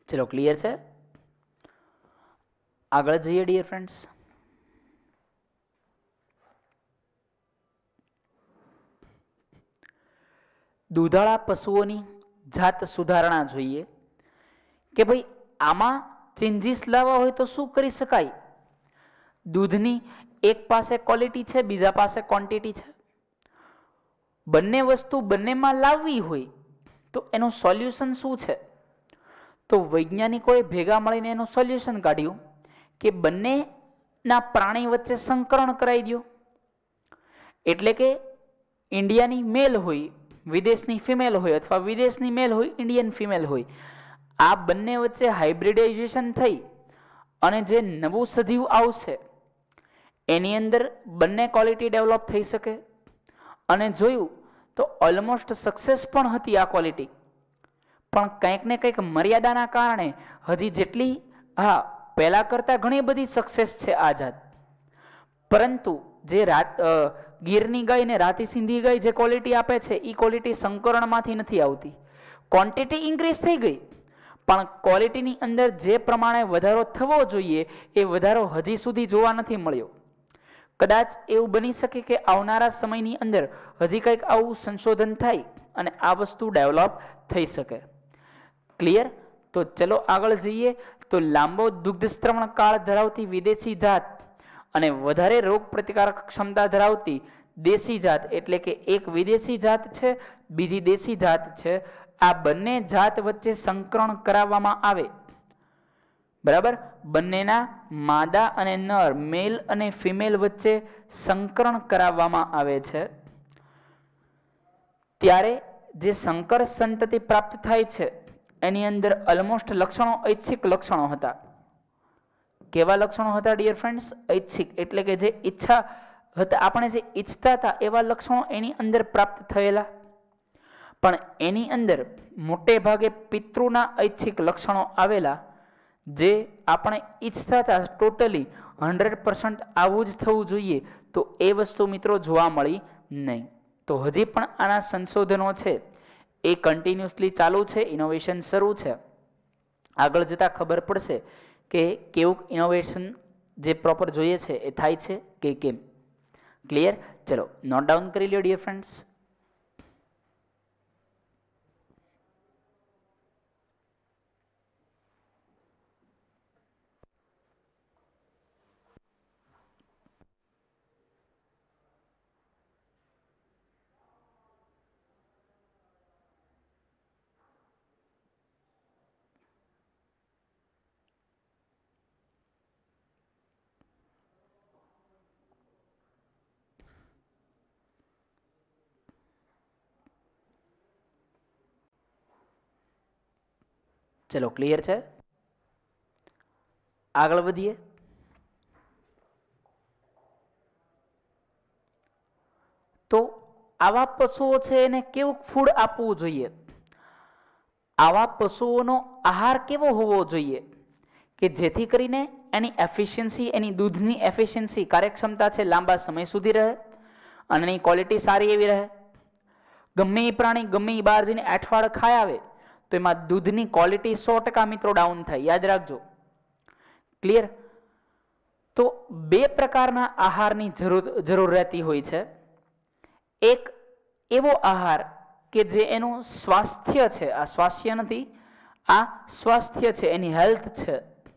ચલો ક્લિયર છે? આગળ જઈએ ડિયર ફ્રેન્ડ્સ. દૂધાળા પશુઓની જાત સુધારણા જોઈએ કે ભાઈ આમાં ચેન્જીસ લાવવા હોય તો શું કરી શકાય. દૂધની એક પાસે ક્વોલિટી છે, બીજા પાસે ક્વોન્ટિટી છે. બંને વસ્તુ બંનેમાં લાવવી હોય તો એનું સોલ્યુશન શું છે? તો વૈજ્ઞાનિકોએ ભેગા મળીને એનું સોલ્યુશન કાઢ્યું કે બંનેના પ્રાણી વચ્ચે સંકરણ કરાવી દો. એટલે કે ઇન્ડિયાની મેલ હોય, વિદેશની ફિમેલ હોય, અથવા વિદેશની મેલ હોય, ઇન્ડિયન ફિમેલ હોય, આ બંને વચ્ચે હાઇબ્રિડાઇઝેશન થઈ અને જે નવું સજીવ આવશે એની અંદર બંને ક્વોલિટી ડેવલપ થઈ શકે. અને જોયું તો ઓલમોસ્ટ સક્સેસ પણ હતી આ ક્વોલિટી, પણ કંઈક ને કંઈક મર્યાદાના કારણે હજી જેટલી, હા પહેલા કરતાં ઘણી બધી સક્સેસ છે આ જાત, પરંતુ જે રાત ગીરની ગાય ને રાતી સિંધી ગાય જે ક્વોલિટી આપે છે એ ક્વોલિટી સંકરણમાંથી નથી આવતી. ક્વોન્ટિટી ઇન્ક્રીઝ થઈ ગઈ પણ ક્વોલિટીની અંદર જે પ્રમાણે વધારો થવો જોઈએ એ વધારો હજી સુધી જોવા નથી મળ્યો. કદાચ એવું બની શકે કે આવનારા સમયની અંદર હજી કંઈક આવું સંશોધન થાય અને આ વસ્તુ ડેવલપ થઈ શકે. ક્લિયર? તો ચલો આગળ જઈએ. તો લાંબો દુગ્ધ સ્ત્રવણ કાળ ધરાવતી વિદેશી જાત અને વધારે રોગ પ્રતિકારક ક્ષમતા ધરાવતી દેશી જાત, એટલે કે એક વિદેશી જાત છે, બીજી દેશી જાત છે. આ બંને જાત વચ્ચે સંકરણ કરાવવામાં આવે. બરાબર? બંનેના માદા અને નર, મેલ અને ફિમેલ વચ્ચે સંકરણ કરાવવામાં આવે છે. ત્યારે જે સંકર સંતતિ પ્રાપ્ત થાય છે એની અંદર ઓલમોસ્ટ લક્ષણો ઐચ્છિક લક્ષણો હતા. કેવા લક્ષણો હતા ડિયર ફ્રેન્ડ્સ? ઐચ્છિક, એટલે કે જે ઈચ્છા હતા, આપણે જે ઈચ્છતા હતા એવા લક્ષણો એની અંદર પ્રાપ્ત થયેલા. પણ એની અંદર મોટે ભાગે પિતૃના ઐચ્છિક લક્ષણો આવેલા, જે આપણે ઈચ્છતા હતા ટોટલી હંડ્રેડ પર્સન્ટ આવું જ થવું જોઈએ, તો એ વસ્તુ મિત્રો જોવા મળી નહીં. તો હજી પણ આના સંશોધનો છે એ કન્ટિન્યુઅસલી ચાલુ છે, ઇનોવેશન શરૂ છે. આગળ જતાં ખબર પડશે કે કેવું ઇનોવેશન જે પ્રોપર જોઈએ છે એ થાય છે કે કેમ. ક્લિયર? ચલો નોટ ડાઉન કરી લો ડિયર ફ્રેન્ડ્સ. ચલો ક્લિયર છે? આગળ વધીએ. તો આવા પશુઓ છે એને કેવું ફૂડ આપવું જોઈએ? આવા પશુઓનો આહાર કેવો હોવો જોઈએ કે જેથી કરીને એની એફિશિયન્સી, એની દૂધની એફિશિયન્સી, કાર્યક્ષમતા છે લાંબા સમય સુધી રહે અને એની ક્વોલિટી સારી એવી રહે. ગમે એ પ્રાણી ગમે એ બહાર જઈને અઠવાડ ખાઈ આવે તો એમાં દૂધની ક્વોલિટી સો ટકા મિત્રો ડાઉન થાય, યાદ રાખજો. ક્લિયર? તો બે પ્રકારના આહારની જરૂર જરૂર રહેતી હોય છે. એક એવો આહાર કે જે એનું સ્વાસ્થ્ય છે, આ સ્વાસ્થ્ય નથી, આ સ્વાસ્થ્ય છે, એની હેલ્થ છે,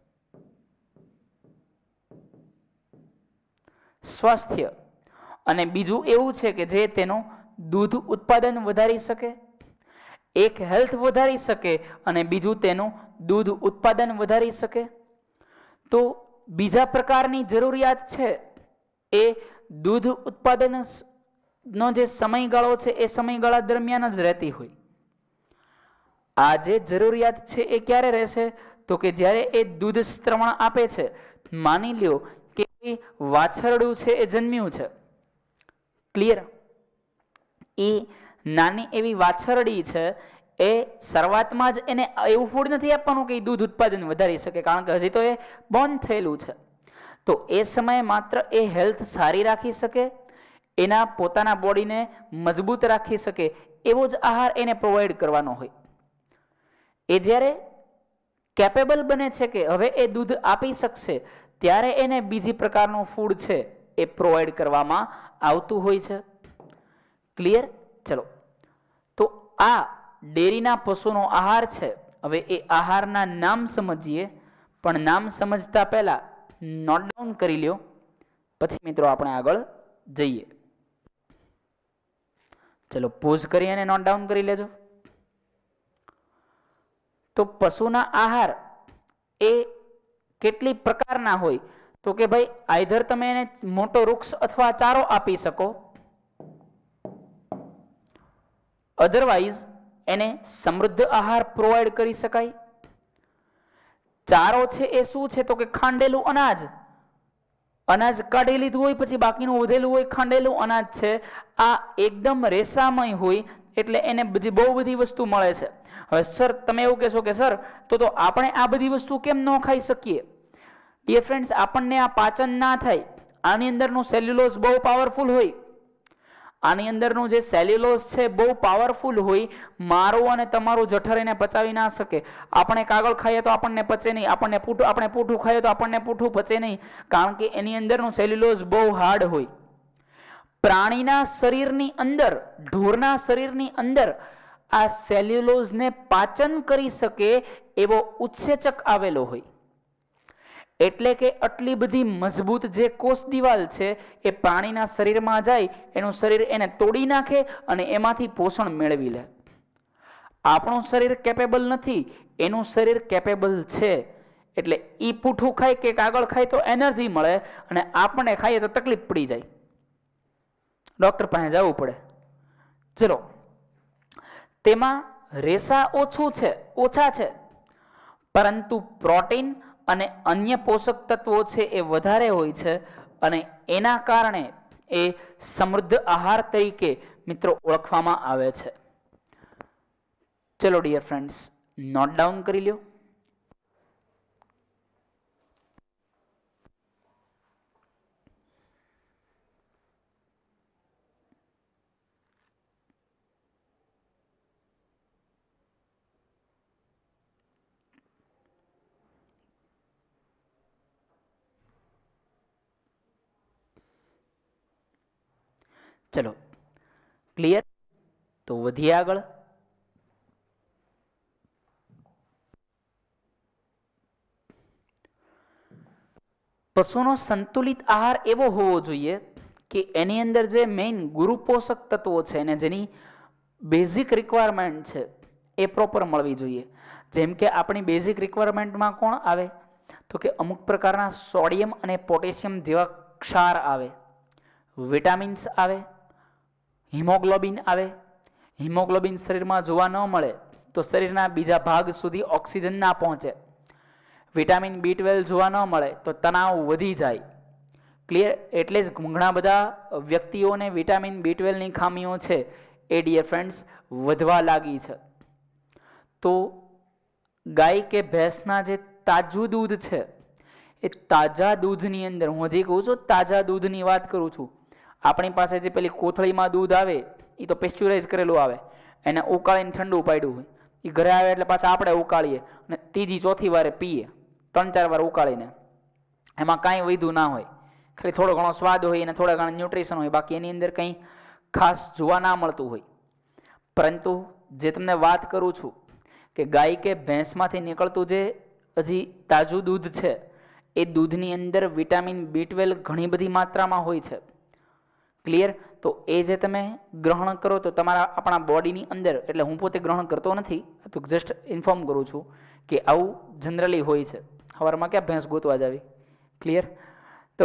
સ્વાસ્થ્ય. અને બીજું એવું છે કે જે તેનું દૂધ ઉત્પાદન વધારી શકે. એક હેલ્થ વધારી શકે અને બીજું તેનું દૂધ ઉત્પાદન વધારી શકે. તો બીજા પ્રકારની જરૂરિયાત છે એ દૂધ ઉત્પાદન નો જે સમયગાળો છે એ સમયગાળા દરમિયાન જ રહેતી હોય. આ જે જરૂરિયાત છે એ ક્યારે રહેશે? તો કે જ્યારે એ દૂધ સ્ત્રવણ આપે છે. માની લ્યો કે વાછરડું છે એ જન્મ્યું છે. ક્લિયર? એ નાની એવી વાછરડી છે, એ શરૂઆતમાં જ એને એવું ફૂડ નથી આપવાનું કે દૂધ ઉત્પાદન વધારી શકે, કારણ કે હજી તો એ બોર્ન થયેલું છે. તો એ સમયે માત્ર એ હેલ્થ સારી રાખી શકે, એના પોતાના બોડીને મજબૂત રાખી શકે એવો જ આહાર એને પ્રોવાઈડ કરવાનો હોય. એ જ્યારે કેપેબલ બને છે કે હવે એ દૂધ આપી શકશે, ત્યારે એને બીજી પ્રકારનું ફૂડ છે એ પ્રોવાઈડ કરવામાં આવતું હોય છે. ક્લિયર? ચલો, તો આ ડેરીના પશુનો આહાર છે. હવે એ આહારના નામ સમજીએ, પણ નામ સમજતા પહેલા નોટ ડાઉન કરી લ્યો, પછી મિત્રો આપણે આગળ જઈએ. ચલો પોઝ કરી અને નોટ ડાઉન કરી લેજો. તો પશુના આહાર એ કેટલી પ્રકારના હોય? તો કે ભાઈ આઈધર તમે એને મોટો વૃક્ષ અથવા ચારો આપી શકો, અધરવાઇઝ એને સમૃદ્ધ આહાર પ્રોવાઈડ કરી શકાય. ચારો છે એ શું છે? તો કે ખાંડેલું અનાજ. અનાજ કાઢી લીધું હોય પછી બાકીનું વધેલું હોય ખાંડેલું અનાજ છે, આ એકદમ રેસામય હોય એટલે એને બધી બહુ બધી વસ્તુ મળે છે. હવે સર તમે એવું કહેશો કે સર તો તો આપણે આ બધી વસ્તુ કેમ ન ખાઈ શકીએ? ડિયર ફ્રેન્ડ્સ, આપણને આ પાચન ના થાય. આની અંદરનું સેલ્યુલોઝ બહુ પાવરફુલ હોય. આની અંદરનું જે સેલ્યુલોઝ છે બહુ પાવરફુલ હોય, મારું અને તમારું જઠર એને પચાવી ના શકે. આપણે કાગળ ખાઈએ તો આપણને પચે નહીં, આપણને પૂઠું આપણે પૂઠું ખાઈએ તો આપણને પૂઠું પચે નહીં, કારણ કે એની અંદરનું સેલ્યુલોઝ બહુ હાર્ડ હોય. પ્રાણીના શરીરની અંદર, ઢોરના શરીરની અંદર આ સેલ્યુલોઝને પાચન કરી શકે એવો ઉત્સેચક આવેલો હોય. એટલે કે આટલી બધી મજબૂત જે કોષ દિવાલ છે એ પ્રાણીના શરીરમાં જાય, એનું શરીર એને તોડી નાખે અને એમાંથી પોષણ મેળવી લે. આપણું શરીર કેપેબલ નથી, એનું શરીર કેપેબલ છે. એટલે એ પૂઠું ખાય કે કાગળ ખાય તો એનર્જી મળે, અને આપણે ખાઈએ તો તકલીફ પડી જાય, ડોક્ટર પાસે જવું પડે. ચલો, તેમાં રેસા ઓછું છે, ઓછા છે, પરંતુ પ્રોટીન અને અન્ય પોષક તત્વો છે એ વધારે હોય છે, અને એના કારણે એ સમૃદ્ધ આહાર તરીકે મિત્રો ઓળખવામાં આવે છે. ચલો ડિયર ફ્રેન્ડ્સ, નોટ ડાઉન કરી લ્યો. ચલો ક્લિયર? તો વધીએ આગળ. પશુનો સંતુલિત આહાર એવો હોવો જોઈએ કે એની અંદર જે મેઇન ગુરુ પોષક તત્વો છે અને જેની બેઝિક રિક્વાયરમેન્ટ છે એ પ્રોપર મળવી જોઈએ. જેમ કે આપણી બેઝિક રિક્વાયરમેન્ટમાં કોણ આવે? તો કે અમુક પ્રકારના સોડિયમ અને પોટેશિયમ જેવા ક્ષાર આવે, વિટામિન્સ આવે, હિમોગ્લોબિન આવે. હિમોગ્લોબિન શરીરમાં જોવા ન મળે તો શરીરના બીજા ભાગ સુધી ઓક્સિજન ના પહોંચે. વિટામિન બી ટ્વેલ્વ જોવા ન મળે તો તણાવ વધી જાય. ક્લિયર? એટલે જ ઘણા બધા વ્યક્તિઓને વિટામિન બી ટ્વેલ્વની ખામીઓ છે એ ડિયર ફ્રેન્ડ્સ વધવા લાગી છે. તો ગાય કે ભેંસના જે તાજું દૂધ છે એ તાજા દૂધની અંદર, હું હજી કહું છું તાજા દૂધની વાત કરું છું. આપણી પાસે જે પેલી કોથળીમાં દૂધ આવે એ તો પેસ્ચ્યુરાઇઝ કરેલું આવે, એને ઉકાળીને ઠંડુ પાડ્યું હોય. એ ઘરે આવે એટલે પાછા આપણે ઉકાળીએ અને ત્રીજી ચોથી વારે પીએ, ત્રણ ચાર વાર ઉકાળીને. એમાં કાંઈ વધુ ના હોય, ખાલી થોડો ઘણો સ્વાદ હોય અને થોડા ઘણા ન્યુટ્રિશન હોય, બાકી એની અંદર કંઈ ખાસ જોવા ના મળતું હોય. પરંતુ જે તમને વાત કરું છું કે ગાય કે ભેંસમાંથી નીકળતું જે હજી તાજું દૂધ છે એ દૂધની અંદર વિટામિન બી ટ્વેલ્વ ઘણી બધી માત્રામાં હોય છે. ક્લિયર? તો એ જે તમે ગ્રહણ કરો તો તમારા આપણા બોડીની અંદર, એટલે હું પોતે ગ્રહણ કરતો નથી તો જસ્ટ ઇન્ફોર્મ કરું છું કે આવું જનરલી હોય છે. સવારમાં ક્યાં ભેંસ ગોતવા જાવી? ક્લિયર? તો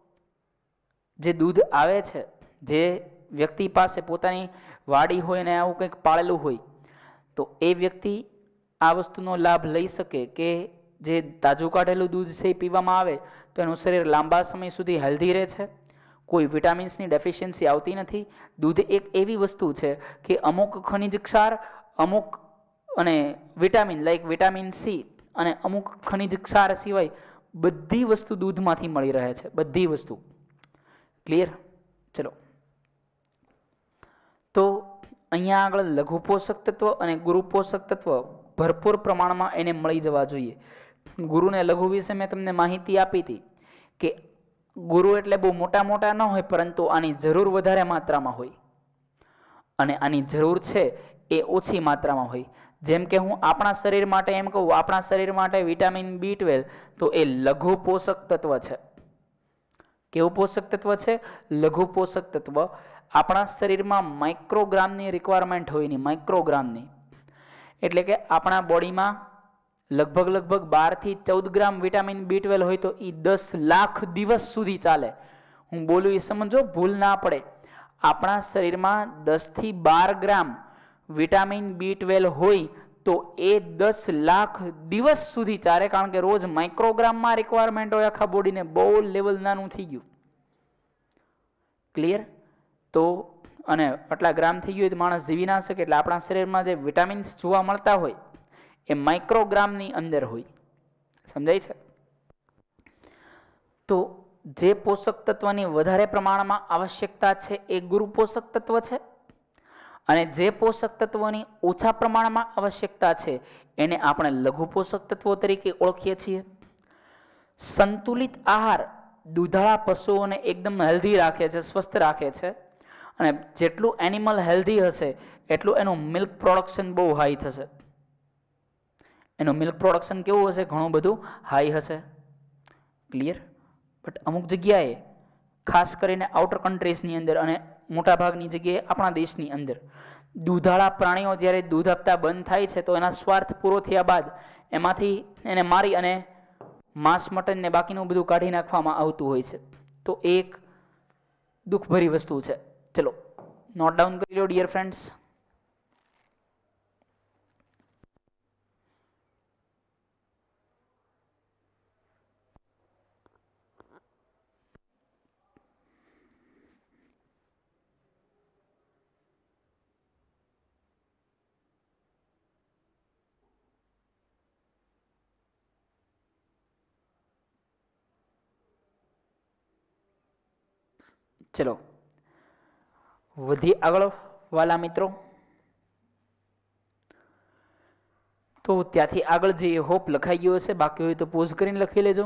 જે દૂધ આવે છે, જે વ્યક્તિ પાસે પોતાની વાડી હોય ને આવું કંઈક પાળેલું હોય, તો એ વ્યક્તિ આ વસ્તુનો લાભ લઈ શકે કે જે તાજું કાઢેલું દૂધ છે એ પીવામાં આવે તો એનું શરીર લાંબા સમય સુધી હેલ્ધી રહે છે, કોઈ વિટામિન્સની ડેફિશિયન્સી આવતી નથી. દૂધ એક એવી વસ્તુ છે કે અમુક ખનિજ ક્ષાર, અમુક અને વિટામિન લાઈક વિટામિન સી અને અમુક ખનિજ ક્ષાર સિવાય બધી વસ્તુ દૂધમાંથી મળી રહે છે, બધી વસ્તુ. ક્લિયર? ચલો, તો અહીંયા આગળ લઘુ પોષક તત્વ અને ગુરુ પોષક તત્વ ભરપૂર પ્રમાણમાં એને મળી જવા જોઈએ. ગુરુને લઘુ વિશે મેં તમને માહિતી આપી હતી કે ગુરુ એટલે બહુ મોટા મોટા ન હોય, પરંતુ આની જરૂર વધારે માત્રામાં હોય અને આની જરૂર છે એ ઓછી માત્રામાં હોય. જેમ કે હું આપણા શરીર માટે એમ કહું, આપણા શરીર માટે વિટામિન બી ટ્વેલ્વ તો એ લઘુ પોષક તત્વ છે. કેવું પોષક તત્વ છે? લઘુ પોષક તત્વ. આપણા શરીરમાં માઇક્રોગ્રામની રિક્વાયરમેન્ટ હોય ની, માઇક્રોગ્રામની એટલે કે આપણા બોડીમાં લગભગ લગભગ બાર થી ચૌદ ગ્રામ વિટામિન બી ટ્વેલ્વ હોય તો એ દસ લાખ દિવસ સુધી ચાલે. હું બોલું એ સમજો, ભૂલ ના પડે. આપણા શરીરમાં દસ થી બાર ગ્રામ વિટામિન બી ટ્વેલ્વ હોય તો એ દસ લાખ દિવસ સુધી ચાલે, કારણ કે રોજ માઇક્રોગ્રામમાં રિક્વાયરમેન્ટ હોય આખા બોડીને. બહુ લેવલ નાનું થઈ ગયું. ક્લિયર? તો અને આટલા ગ્રામ થઈ ગયું તો માણસ જીવી ના શકે. એટલે આપણા શરીરમાં જે વિટામિન્સ જોવા મળતા હોય એ માઇક્રોગ્રામની અંદર હોય. સમજાય છે? તો જે પોષક તત્વની વધારે પ્રમાણમાં આવશ્યકતા છે એ ગુરુ પોષક તત્વ છે, અને જે પોષક તત્વોની ઓછા પ્રમાણમાં આવશ્યકતા છે એને આપણે લઘુ પોષક તત્વો તરીકે ઓળખીએ છીએ. સંતુલિત આહાર દૂધાળા પશુઓને એકદમ હેલ્ધી રાખે છે, સ્વસ્થ રાખે છે, અને જેટલું એનિમલ હેલ્ધી હશે એટલું એનું મિલ્ક પ્રોડક્શન બહુ હાઈ થશે. એનું મિલ્ક પ્રોડક્શન કેવું હશે? ઘણું બધું હાઈ હશે. ક્લિયર? બટ અમુક જગ્યાએ, ખાસ કરીને આઉટર કન્ટ્રીઝની અંદર અને મોટાભાગની જગ્યાએ આપણા દેશની અંદર, દૂધાળા પ્રાણીઓ જ્યારે દૂધ આપતા બંધ થાય છે તો એના સ્વાર્થ પૂરો થયા બાદ એમાંથી એને મારી અને માંસ મટન ને બાકીનું બધું કાઢી નાખવામાં આવતું હોય છે. તો એક દુઃખભરી વસ્તુ છે. ચલો નોટ ડાઉન કરી લો ડિયર ફ્રેન્ડ્સ. ચલો વધી આગળ વાલા મિત્રો. તો ત્યાંથી આગળ જે હોપ લખાઈ ગયો હશે, બાકી હોય તો પોઝ કરીને લખી લેજો.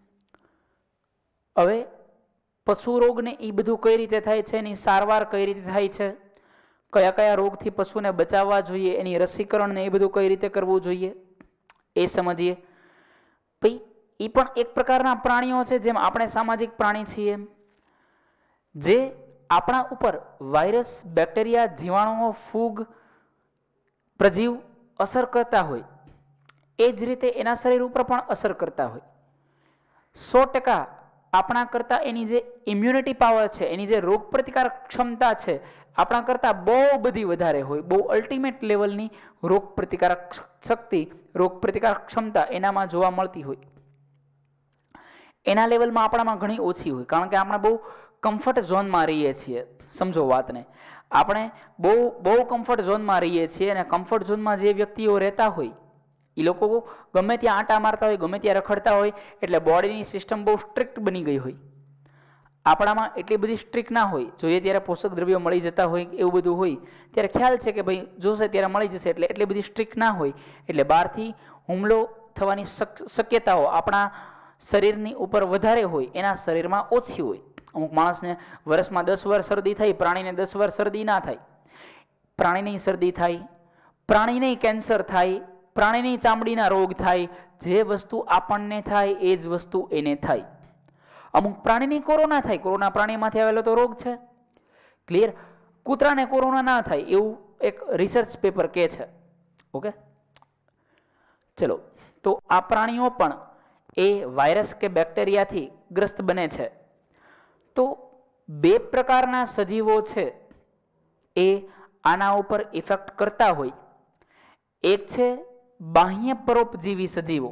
હવે પશુ રોગને એ બધું કઈ રીતે થાય છે, એની સારવાર કઈ રીતે થાય છે, કયા કયા રોગથી પશુને બચાવવા જોઈએ, એની રસીકરણ ને એ બધું કઈ રીતે કરવું જોઈએ એ સમજીએ. ભાઈ એ પણ એક પ્રકારના પ્રાણીઓ છે, જેમ આપણે સામાજિક પ્રાણી છીએ, જે આપણા ઉપર વાયરસ, બેક્ટેરિયા, જીવાણુઓ, ફૂગ, પ્રજીવ અસર કરતા હોય એ જ રીતે એના શરીર ઉપર પણ અસર કરતા હોય. સો ટકા આપણા કરતાં એની જે ઇમ્યુનિટી પાવર છે, એની જે રોગ પ્રતિકારક ક્ષમતા છે, આપણા કરતાં બહુ બધી વધારે હોય. બહુ અલ્ટિમેટ લેવલની રોગ પ્રતિકારક શક્તિ, રોગ પ્રતિકારક ક્ષમતા એનામાં જોવા મળતી હોય. એના લેવલમાં આપણામાં ઘણી ઓછી હોય, કારણ કે આપણે બહુ કમ્ફર્ટ ઝોનમાં રહીએ છીએ. સમજો વાતને, આપણે બહુ બહુ કમ્ફર્ટ ઝોનમાં રહીએ છીએ, અને કમ્ફર્ટ ઝોનમાં જે વ્યક્તિઓ રહેતા હોય એ લોકો ગમે ત્યાં આંટા મારતા હોય, ગમે ત્યાં રખડતા હોય, એટલે બોડીની સિસ્ટમ બહુ સ્ટ્રિક્ટ બની ગઈ હોય. આપણામાં એટલી બધી સ્ટ્રિક્ટ ના હોય. જોઈએ ત્યારે પોષક દ્રવ્યો મળી જતા હોય, એવું બધું હોય, ત્યારે ખ્યાલ છે કે ભાઈ જોશે ત્યારે મળી જશે, એટલે એટલી બધી સ્ટ્રિક્ટ ના હોય. એટલે બહારથી હુમલો થવાની શક્યતાઓ આપણા શરીરની ઉપર વધારે હોય, એના શરીરમાં ઓછી હોય. અમુક માણસને વર્ષમાં દસ વાર શરદી થાય, પ્રાણીને દસ વાર શરદી ના થાય. પ્રાણીની શરદી થાય, પ્રાણીને કેન્સર થાય, પ્રાણીની ચામડીના રોગ થાય. જે વસ્તુ આપણને થાય એ જ વસ્તુ એને થાય. અમુક પ્રાણીની કોરોના થાય, કોરોના પ્રાણીમાંથી આવેલો તો રોગ છે. ક્લિયર? કૂતરાને કોરોના ના થાય એવું એક રિસર્ચ પેપર કહે છે. ઓકે, ચલો. તો આ પ્રાણીઓ પણ એ વાયરસ કે બેક્ટેરિયાથી ગ્રસ્ત બને છે. તો બે પ્રકારના સજીવો છે એ આના ઉપર ઇફેક્ટ કરતા હોય. એક છે બાહ્ય પરોપજીવી સજીવો,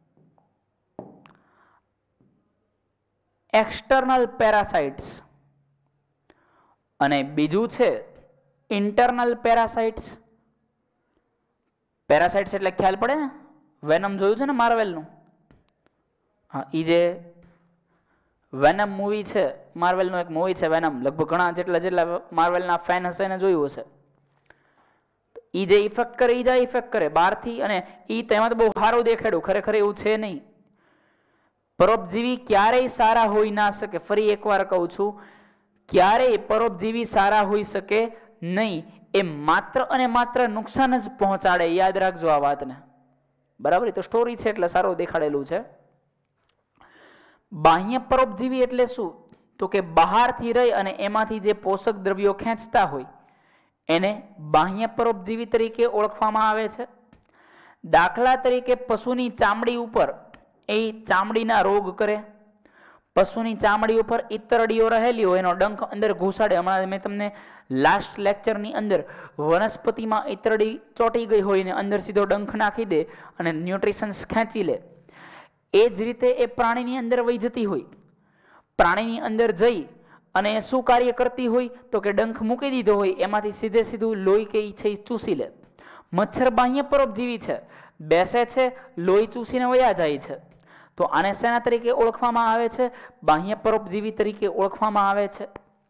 એક્સટર્નલ પેરાસાઇટ્સ, અને બીજું છે ઇન્ટરનલ પેરાસાઇટ્સ. પેરાસાઇટ્સ એટલે ખ્યાલ પડે ને? વેનમ જોયું છે ને માર્વેલનું? હા, એ જે વેનમ મૂવી છે, માર્વેલનું એક મૂવી છે વેનમ, લગભગ ઘણા જેટલા જેટલા માર્વેલના ફેન હશે એને જોયું હશે. ઈ જે ઇફેક્ટ કરે ઈ જ ઇફેક્ટ કરે બહારથી, અને ઈ તેમાં તો બહુ સારું દેખાડ્યું, ખરેખર એવું છે નહીં. પરોપજીવી ક્યારેય સારા હોઈ ના શકે. ફરી એકવાર કહું છું, ક્યારેય પરોપજીવી સારા હોઈ શકે નહીં. એ માત્ર અને માત્ર નુકસાન જ પહોંચાડે. યાદ રાખજો આ વાતને, બરાબર? તો સ્ટોરી છે એટલે સારું દેખાડેલું છે. બાહ્ય પરોપજીવી એટલે શું? તો કે બહારથી રહી અને એમાંથી જે પોષક દ્રવ્યો ખેંચતા હોય એને બાહ્ય પરોપજીવી તરીકે ઓળખવામાં આવે છે. દાખલા તરીકે પશુની ચામડી ઉપર એ ચામડીના રોગ કરે, પશુની ચામડી ઉપર ઈતરડીઓ રહેલી હોય એનો ડંખ અંદર ઘુસાડે. હમણાં મેં તમને લાસ્ટ લેક્ચરની અંદર વનસ્પતિમાં ઈતરડી ચોંટી ગઈ હોય ને અંદર સીધો ડંખ નાખી દે અને ન્યુટ્રિશન્સ ખેંચી લે, એ જ રીતે એ પ્રાણીની અંદર વહી જતી હોય. પ્રાણીની અંદર જઈ અને શું કાર્ય કરતી હોય? તો કે ડંખ મૂકી દીધો હોય એમાંથી સીધે સીધું લોહી કે છે એ ચૂસી લે. મચ્છર બાહ્ય પરોપજીવી છે, બેસે છે, લોહી ચૂસીને વયા જાય છે. તો આને શેના તરીકે ઓળખવામાં આવે છે? બાહ્ય પરોપજીવી તરીકે ઓળખવામાં આવે છે.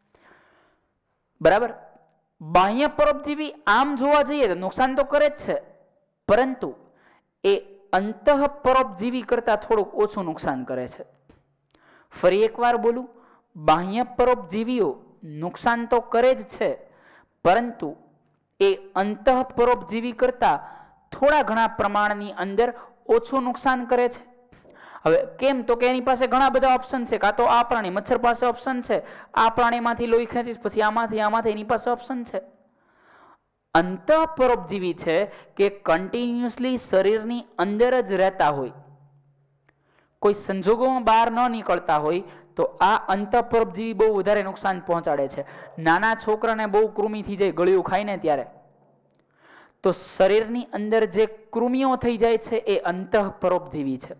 બરાબર? બાહ્ય પરોપજીવી આમ જોવા જઈએ તો નુકસાન તો કરે જ છે, પરંતુ એ અંતઃ પરોપજીવી કરતા થોડુંક ઓછું નુકસાન કરે છે. ફરી એકવાર બોલું, બાહ્ય પરોપજીવીઓ નુકસાન તો કરે જ છે, પરંતુ એ અંતઃ પરોપજીવી કરતા થોડા ઘણા પ્રમાણની અંદર ઓછું નુકસાન કરે છે. હવે કેમ? તો કે એની પાસે ઘણા બધા ઓપ્શન છે. કાં તો આ પ્રાણી, મચ્છર પાસે ઓપ્શન છે, આ પ્રાણીમાંથી લોહી ખેંચીશ, પછી આમાંથી આમાંથી, એની પાસે ઓપ્શન છે. અંતઃ પરોપજીવી છે કે કન્ટિન્યુઅસલી શરીરની અંદર જ રહેતા હોય, કોઈ સંજોગોમાં બહાર ન નીકળતા હોય, તો આ અંતઃ પરોપજીવી બહુ વધારે નુકસાન પહોંચાડે છે. નાના છોકરાને બહુ કૃમિ થઈ જાય ગળ્યું ખાઈને ત્યારે, તો શરીરની અંદર જે કૃમિઓ થઈ જાય છે એ અંતઃ પરોપજીવી છે.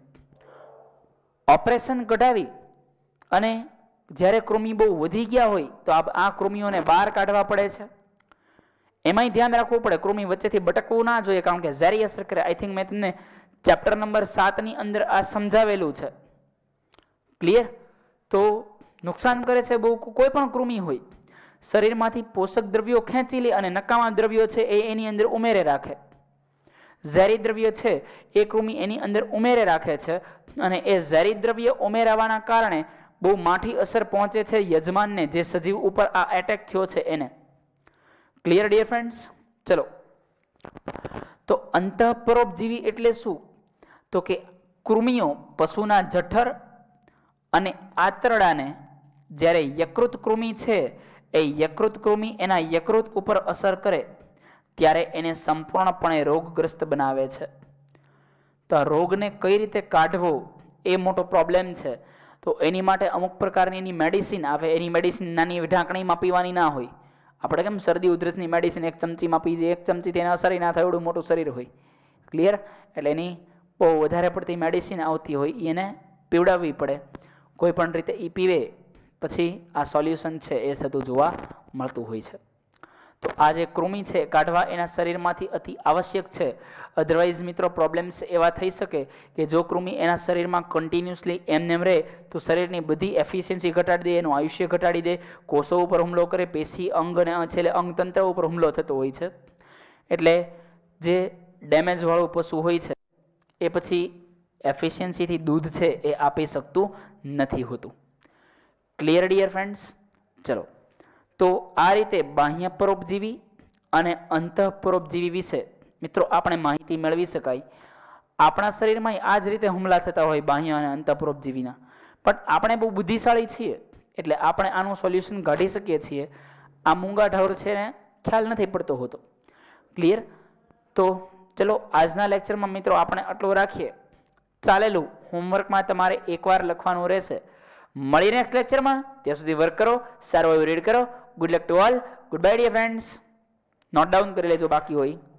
ઓપરેશન કઢાવી અને જ્યારે કૃમિ બહુ વધી ગયા હોય તો આ કૃમિઓને બહાર કાઢવા પડે છે. એમાંય ધ્યાન રાખવું પડે, કૃમિ વચ્ચેથી બટકવું ના જોઈએ, કારણ કે ઝેરી અસર કરે. આઈ થિંક મેં તમને ચેપ્ટર નંબર સાત ની અંદર આ સમજાવેલું છે. ક્લિયર? તો નુકસાન કરે છે બહુ. કોઈ પણ કૃમિ હોય શરીરમાંથી પોષક દ્રવ્યો ખેંચી લે અને નકામા દ્રવ્યો છે એ એની અંદર ઉમેરે રાખે. ઝેરી દ્રવ્ય છે એ કૃમિ એની અંદર ઉમેરે રાખે છે, અને એ ઝેરી દ્રવ્ય ઉમેરાવાના કારણે બહુ માઠી અસર પહોંચે છે યજમાનને, જે સજીવ ઉપર આ એટેક થયો છે એને. Clear dear friends? ચલો, તો અંતઃ પરોપજીવી એટલે શું? તો કે કૃમિઓ પશુના જઠર અને આંતરડાને જ્યારે યકૃત કૃમિ છે એ યકૃત કૃમિ એના યકૃત ઉપર અસર કરે ત્યારે એને સંપૂર્ણપણે રોગગ્રસ્ત બનાવે છે. તો આ રોગને કઈ રીતે કાઢવો એ મોટો પ્રોબ્લેમ છે. તો એની માટે અમુક પ્રકારની એની મેડિસિન આવે. એની મેડિસિન નાની ઢાંકણીમાં પીવાની ના હોય. આપણે કેમ શરદી ઉધરસની મેડિસિન એક ચમચીમાં પીજે, એક ચમચીથી એના અસર ના થાય એવડું મોટું શરીર હોય. ક્લિયર? એટલે એની બહુ વધારે પડતી મેડિસિન આવતી હોય, એને પીવડાવવી પડે. કોઈ પણ રીતે એ પીવે પછી આ સોલ્યુશન છે એ થતું જોવા મળતું હોય છે. તો આ જે કૃમિ છે કાઢવા એના શરીરમાંથી અતિ આવશ્યક છે. અધરવાઇઝ મિત્રો પ્રોબ્લેમ્સ એવા થઈ શકે કે જો કૃમિ એના શરીરમાં કન્ટિન્યુઅસલી એમનેમ રહે તો શરીરની બધી એફિશિયન્સી ઘટાડી દે, એનું આયુષ્ય ઘટાડી દે, કોષો ઉપર હુમલો કરે, પેશી, અંગ અને છેલ્લે અંગતંત્ર ઉપર હુમલો થતો હોય છે. એટલે જે ડેમેજવાળું પશુ હોય છે એ પછી એફિશિયન્સીથી દૂધ છે એ આપી શકતું નથી હોતું. Clear dear friends? ચલો, તો આ રીતે બાહ્ય પરોપજીવી અને અંતઃ પરોપજીવી વિશે મિત્રો આપણે માહિતી મેળવી શકાય. આપણા શરીરમાં આ જ રીતે હુમલા થતા હોય બાહ્ય અને અંતઃ પરોપજીવીના, પણ આપણે બહુ બુદ્ધિશાળી છીએ એટલે આપણે આનું સોલ્યુશન કાઢી શકીએ છીએ. આ મૂંગા ઢોર છે ને ખ્યાલ નથી પડતો હોતો. ક્લિયર? તો ચલો આજના લેક્ચરમાં મિત્રો આપણે આટલું રાખીએ. ચાલેલું હોમવર્કમાં તમારે એકવાર લખવાનું રહેશે. મળી નેક્સ્ટ લેક્ચરમાં. ત્યાં સુધી વર્ક કરો, સારું એવું રીડ કરો. Good luck to all. Goodbye dear friends. Note down કરી લેજો બાકી હોય.